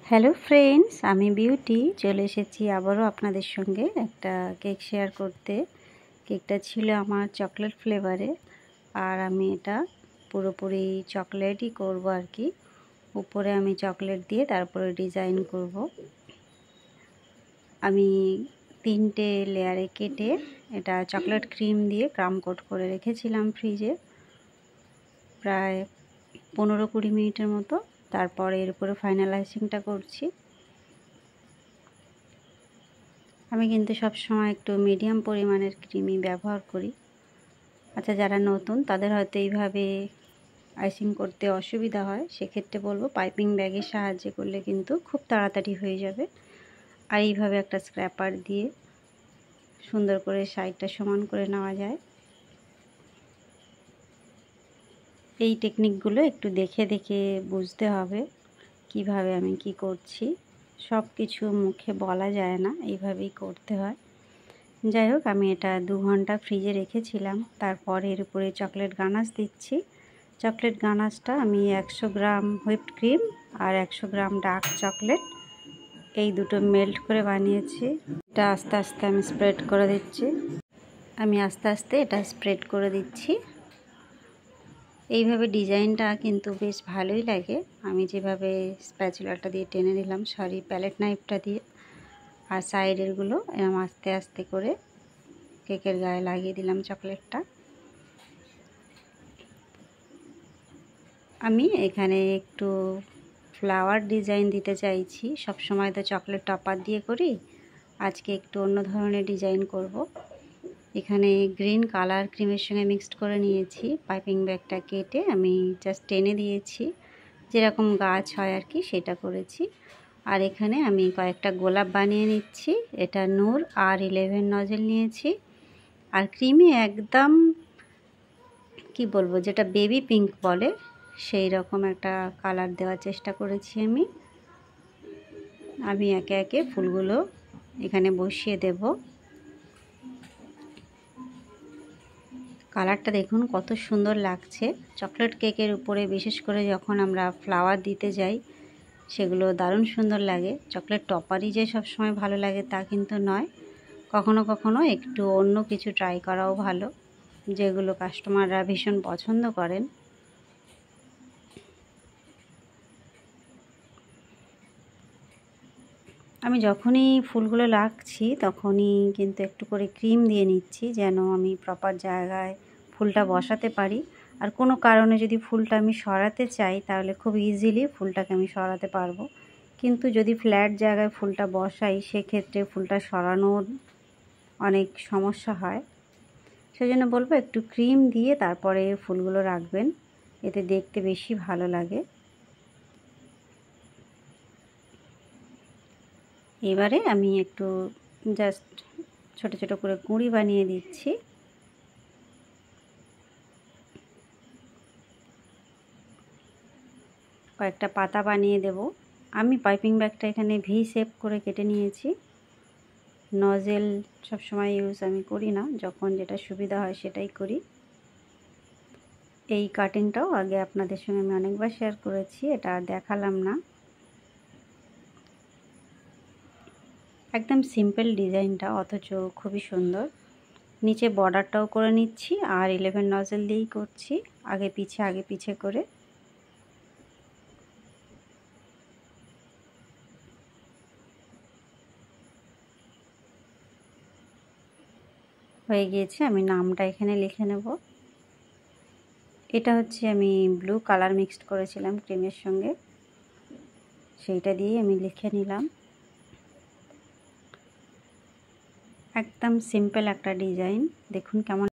Hello friends, আমি beauty চলে এসেছি আবারও আপনাদের সঙ্গে একটা কেক শেয়ার করতে। কেকটা ছিল আমার চকলেট ফ্লেভারে, আর আমি এটা পুরোপুরি চকলেটই করব আর কি। উপরে আমি চকলেট দিয়ে তারপরে ডিজাইন করব। আমি 3টে লেয়ারে কেটে এটা চকলেট ক্রিম দিয়ে ক্রাম কোট করে রেখেছিলাম ফ্রিজে প্রায় 15-20 মিনিটের মতো। তারপর এর উপরে ফাইনালাইজিংটা করছি। আমি কিন্তু সব সময় একটু মিডিয়াম পরিমাণের ক্রিমই ব্যবহার করি। আচ্ছা, যারা নতুন তাদের হয়তো এইভাবে আইসিং করতে অসুবিধা হয়, সেক্ষেত্রে বলবো পাইপিং ব্যাগের সাহায্যে করলে কিন্তু খুব তাড়াতাড়ি হয়ে যাবে। আর এইভাবে একটা স্ক্র্যাপার দিয়ে সুন্দর করে সাইডটা সমান করে নেওয়া যায়। এই টেকনিকগুলো একটু দেখে দেখে বুঝতে হবে কিভাবে আমি কি করছি। সব কিছু মুখে বলা যায় না, এইভাবেই করতে হয়। যাই হোক, আমি এটা 2 ঘন্টা ফ্রিজে রেখেছিলাম। তারপর এর উপরে চকলেট গানাশ দিচ্ছি। চকলেট গানাশটা আমি 100 গ্রাম হুইপড ক্রিম আর 100 গ্রাম ডার্ক চকলেট এই দুটো মেল্ট করে বানিয়েছি। এটা আস্তে আস্তে আমি স্প্রেড করে দিচ্ছি। এটা স্প্রেড করে দিচ্ছি। এইভাবে ডিজাইনটা কিন্তু বেশ ভালোই লাগে। আমি যেভাবে স্প্যাচুলাটা দিয়ে টেনে নিলাম, প্যালেট নাইফটা দিয়ে, আর সাইডেরগুলো এরকম আস্তে আস্তে করে কেকের গায়ে লাগিয়ে দিলাম চকলেটটা। আমি এখানে একটু ফ্লাওয়ার ডিজাইন দিতে চাইছি। সব সময় তো চকলেট টপার দিয়ে করি, আজকে একটু অন্য ধরনের ডিজাইন করব। এখানে গ্রিন কালার ক্রিমের সঙ্গে মিক্সড করে নিয়েছি। পাইপিং ব্যাগটা কেটে আমি জাস্ট টেনে দিয়েছি, যেরকম গাছ হয় আর কি সেটা করেছি। আর এখানে আমি কয়েকটা গোলাপ বানিয়ে নিচ্ছি। এটা নূর R11 নজেল নিয়েছি। আর ক্রিমে একদম কি বলবো, যেটা বেবি পিঙ্ক বলে সেই রকম একটা কালার দেওয়ার চেষ্টা করেছি আমি একে একে ফুলগুলো এখানে বসিয়ে দেব। কালারটা দেখুন কত সুন্দর লাগছে। চকলেট কেকের উপরে বিশেষ করে যখন আমরা ফ্লাওয়ার দিতে যাই, সেগুলো দারুণ সুন্দর লাগে। চকলেট টপারই যে সব সময় ভালো লাগে তা কিন্তু নয়, কখনো কখনো একটু অন্য কিছু ট্রাই করাও ভালো, যেগুলো কাস্টমাররা ভীষণ পছন্দ করেন। আমি যখনই ফুলগুলো রাখছি তখনই কিন্তু একটু করে ক্রিম দিয়ে নিচ্ছি, যেন আমি প্রপার জায়গায় ফুলটা বসাতে পারি। আর কোনো কারণে যদি ফুলটা আমি সরাতে চাই তাহলে খুব ইজিলি ফুলটাকে আমি সরাতে পারবো। কিন্তু যদি ফ্ল্যাট জায়গায় ফুলটা বসাই, সেক্ষেত্রে ফুলটা সরানোর অনেক সমস্যা হয়। সেজন্য বলবো একটু ক্রিম দিয়ে তারপরে ফুলগুলো রাখবেন, এতে দেখতে বেশি ভালো লাগে। এবারে আমি একটু জাস্ট ছোট ছোট করে কুঁড়ি বানিয়ে দিচ্ছি। কয়েকটা পাতা বানিয়ে দেব। আমি পাইপিং ব্যাগটা এখানে ভি শেপ করে কেটে নিয়েছি। নজেল সবসময় ইউজ আমি করি না, যখন যেটা সুবিধা হয় সেটাই করি। এই কাটিংটাও আগে আপনাদের সঙ্গে আমি অনেকবার শেয়ার করেছি, এটা আর দেখালাম না। একদম সিম্পল ডিজাইনটা, অথচ খুবই সুন্দর। নিচে বর্ডারটাও করে নিচ্ছি, আর 11 নজেল দিয়েই করছি, আগে পিছে করে। হয়ে গিয়েছে, আমি নামটা এখানে লিখে নেব। এটা হচ্ছে আমি ব্লু কালার মিক্সড করেছিলাম ক্রিমের সঙ্গে, সেইটা দিয়ে আমি লিখে নিলাম। একদম সিম্পল একটা ডিজাইন, দেখুন কেমন